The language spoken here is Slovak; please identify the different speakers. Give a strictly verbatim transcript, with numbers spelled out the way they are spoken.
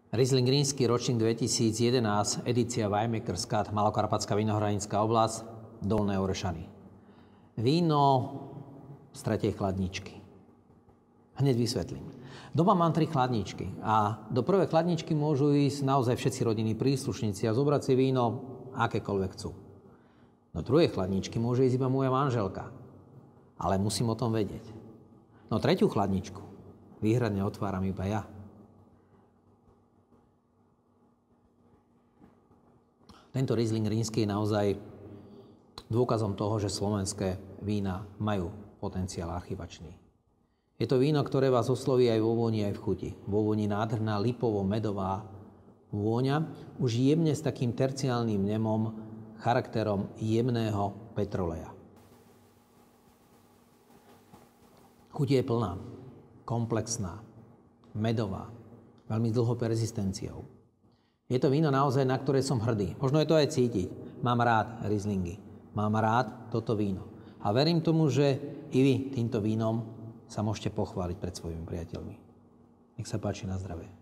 Speaker 1: Riesling Rínsky, ročník dvetisícjedenásť, edícia Winemaker's Malokarpatská vinohradnícka oblasť, Dolné Orešany. Víno z tretej chladničky. Hneď vysvetlím. Doma mám tri chladničky a do prvej chladničky môžu ísť naozaj všetci rodinní príslušníci a zobrať si víno akékoľvek chcú. Do druhej chladničky môže ísť iba moja manželka, ale musím o tom vedieť. No tretiu chladničku výhradne otváram iba ja. Tento Riesling Rínsky je naozaj dôkazom toho, že slovenské vína majú potenciál archivačný. Je to víno, ktoré vás osloví aj vo vôni, aj v chuti. Vo vôni nádherná lipovo-medová vôňa, už jemne s takým terciálnym nemom, charakterom jemného petroleja. Chuť je plná, komplexná, medová, veľmi dlho persistenciou. Je to víno naozaj, na ktoré som hrdý. Možno je to aj cítiť. Mám rád Rieslingy. Mám rád toto víno. A verím tomu, že i vy týmto vínom sa môžete pochváliť pred svojimi priateľmi. Nech sa páči, na zdravie.